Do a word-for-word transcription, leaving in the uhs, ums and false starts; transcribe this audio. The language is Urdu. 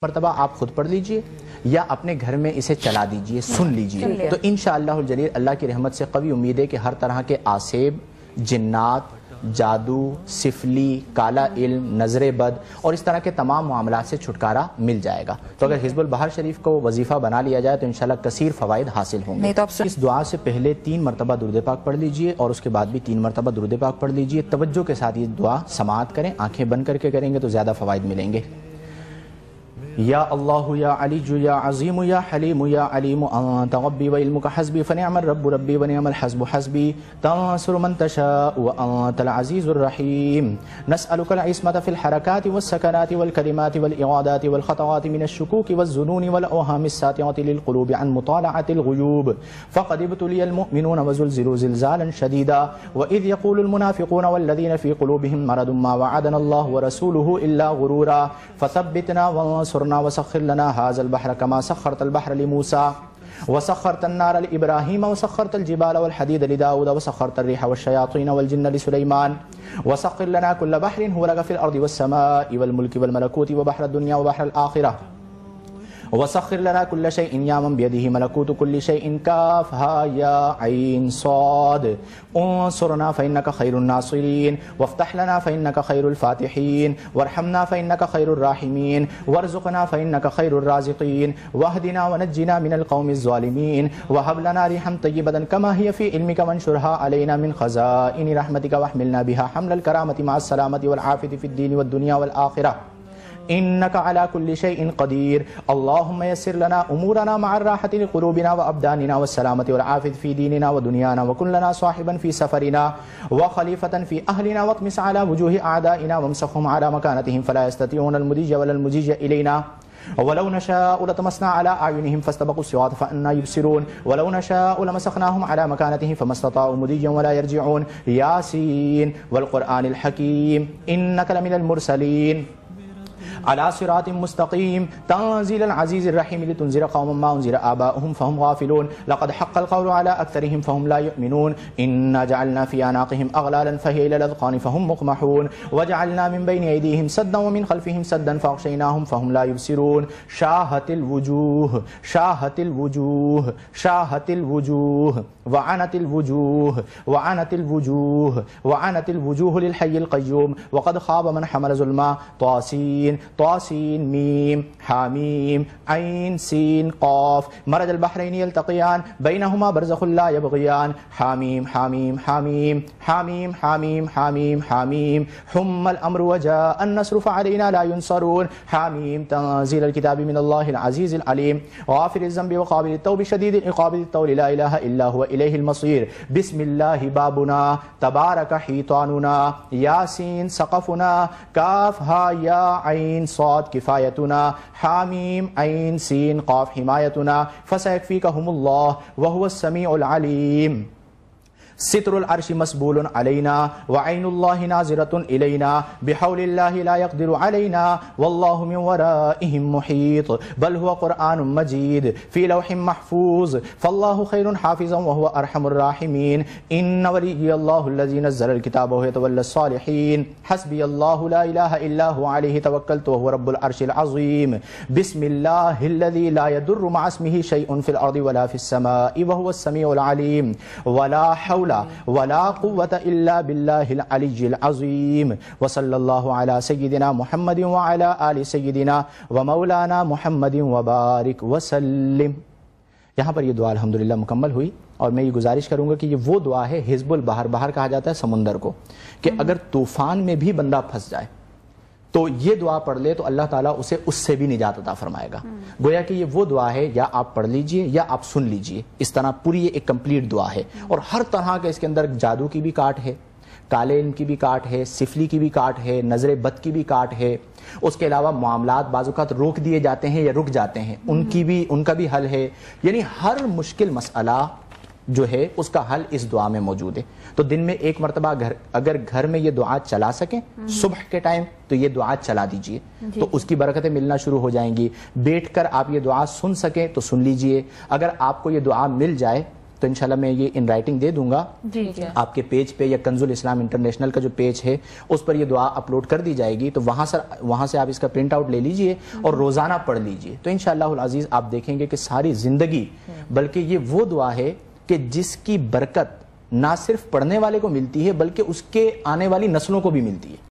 مرتبہ آپ خود پڑھ لیجئے یا اپنے گھر میں اسے چلا دیجئے، سن لیجئے، تو انشاءاللہ الجلیل اللہ کی رحمت سے قوی امید ہے کہ ہر طرح کے آسیب، جنات، جادو، سفلی، کالا علم، نظر بد اور اس طرح کے تمام معاملات سے چھٹکارا مل جائے گا۔ تو اگر حزب البحر شریف کو وظیفہ بنا لیا جائے تو انشاءاللہ کثیر فوائد حاصل ہوں گے۔ اس دعا سے پہلے تین مرتبہ درود پاک پڑھ لیجئے اور اس کے بعد بھی تین مرتبہ درود پاک پڑھ لیجئے۔ توجہ کے ساتھ یہ دعا سماعت کریں، آنکھیں بند کر کے کریں گے تو زیادہ فوائد ملیں گے۔ یا اللہ یا علی یا عظیم یا حلیم یا علیم انت ربی و علمک حسبی فنعم الرب ربی و نعم الحسب حسبی تنصر من تشاء وانت العزیز الرحیم نسألک العصمة في الحركات والسكنات والكلمات والإرادات والخطوات من الشكوك والظنون والأوهام الساطعة للقلوب عن مطالعة الغيوب فقد ابتلي المؤمنون وزلزلوا زلزالا شديدا وإذ يقول المنافقون والذين في قلوبهم مرض ما وعدنا الله ورسوله إلا غرورا فثبتنا وانصرنا وسخر لنا هذا البحر كما سخرت البحر لموسى وسخرت النار لإبراهيم وسخرت الجبال والحديد لداود وسخرت الريح والشياطين والجن لسليمان وسخر لنا كل بحر هو لك في الأرض والسماء والملك والملكوت وبحر الدنيا وبحر الآخرة وسخر لنا كل شيء يعمل بيده ملكوت كل شيء كافها يا عين صاد انصرنا فإنك خير الناصرين وافتح لنا فإنك خير الفاتحين وارحمنا فإنك خير الراحمين وارزقنا فإنك خير الرازقين واهدنا ونجنا من القوم الظالمين وهب لنا ريحا طيبة كما هي في علمك وانشرها علينا من خزائن رحمتك واحملنا بها حمل الكرامة مع السلامة والعافية في الدين والدنيا والآخرة إنك على كل شيء قدير اللهم يسر لنا أمورنا مع الراحة لقلوبنا وأبداننا والسلامة والعافية في ديننا ودنيانا وكن لنا صاحبا في سفرنا وخليفة في أهلنا واطمس على وجوه أعدائنا وامسخهم على مكانتهم فلا يستطيعون المضي ولا المجيء إلينا ولو نشاء لطمسنا على أعينهم فاستبقوا الصراط فأنا يبصرون ولو نشاء لمسخناهم على مكانتهم فما استطاعوا مضيا ولا يرجعون ياسين والقرآن الحكيم إنك لمن المرسلين على صراط مستقيم تنزيل العزيز الرحيم لتنذر قوما ما أنذر آباؤهم فهم غافلون لقد حق القول على أكثرهم فهم لا يؤمنون إنا جعلنا في أعناقهم أغلالا فهي إلى الأذقان فهم مقمحون وجعلنا من بين أيديهم سدا ومن خلفهم سدا فأغشيناهم فهم لا يبصرون شاهت الوجوه شاهت الوجوه شاهت الوجوه وعنت الوجوه وعنت الوجوه وعنت الوجوه للحي القيوم وقد خاب من حمل ظلما طاسين طاسين ميم حاميم عين سين قاف مرج البحرين يلتقيان بينهما برزخ لا يبغيان حاميم حاميم حاميم حاميم حاميم حاميم حاميم حم الأمر وجاء النصر فعلينا لا ينصرون حاميم تنزيل الكتاب من الله العزيز العليم غافر الذنب وقابل التوب شديد العقاب الطول لا إله إلا هو إليه المصير بسم الله بابنا تبارك حيطاننا ياسين سقفنا كاف ها يا عين صاد كفايتنا حاميم عين سين قاف حمايتنا فسيكفيكهم الله وهو السميع العليم ستر العرش مسبول علينا وعين الله ناظرة إلينا بحول الله لا يقدر علينا والله من ورائهم محيط بل هو قرآن مجيد في لوح محفوظ فالله خير حافظا وهو أرحم الراحمين إن ولي الله الذي نزل الكتاب وهو يتولى الصالحين حسبي الله لا إله إلا هو عليه توكلت وهو رب العرش العظيم بسم الله الذي لا يضر مع اسمه شيء في الأرض ولا في السماء وهو السميع العليم ولا حول ولا قوة إلا بالله العلي العظيم وصلى الله على سيدنا محمد وعلى آل سيدنا ومولانا محمد وبارك وسلم۔ یہاں پر یہ دعا الحمدللہ مکمل ہوئی اور میں یہ گزارش کروں گا کہ یہ وہ دعا ہے حزب البحر، بحر کہا جاتا ہے سمندر کو، کہ اگر طوفان میں بھی بندہ پھنس جائے تو یہ دعا پڑھ لے تو اللہ تعالیٰ اسے اس سے بھی نجات عطا فرمائے گا۔ گویا کہ یہ وہ دعا ہے، یا آپ پڑھ لیجئے یا آپ سن لیجئے، اس طرح پوری یہ ایک کمپلیٹ دعا ہے، اور ہر طرح کا اس کے اندر جادو کی بھی کاٹ ہے، کالے علم کی بھی کاٹ ہے، سفلی کی بھی کاٹ ہے، نظر بد کی بھی کاٹ ہے، اس کے علاوہ معاملات بعض اوقات روک دیے جاتے ہیں یا رک جاتے ہیں، ان کی بھی ان کا بھی حل ہے، یعنی ہر مشکل مسئلہ جو ہے اس کا حل اس دعا میں موجود ہے۔ تو دن میں ایک مرتبہ گھر اگر گھر میں یہ دعا چلا سکیں صبح کے ٹائم تو یہ دعا چلا دیجئے، تو اس کی برکتیں ملنا شروع ہو جائیں گی۔ بیٹھ کر آپ یہ دعا سن سکیں تو سن لیجئے، اگر آپ کو یہ دعا مل جائے تو تو انشاءاللہ میں یہ ان رائٹنگ دے دوں گا جی جی آپ کے پیج پہ، یا کنز الاسلام انٹرنیشنل کا جو پیج ہے اس پر یہ دعا اپلوڈ کر دی جائے گی، تو وہاں سے وہاں سے آپ اس کا پرنٹ آؤٹ لے لیجئے اور روزانہ پڑھ لیجئے، تو انشاءاللہ العزیز آپ دیکھیں گے کہ ساری زندگی، بلکہ یہ وہ دعا ہے کہ جس کی برکت نہ صرف پڑھنے والے کو ملتی ہے بلکہ اس کے آنے والی نسلوں کو بھی ملتی ہے۔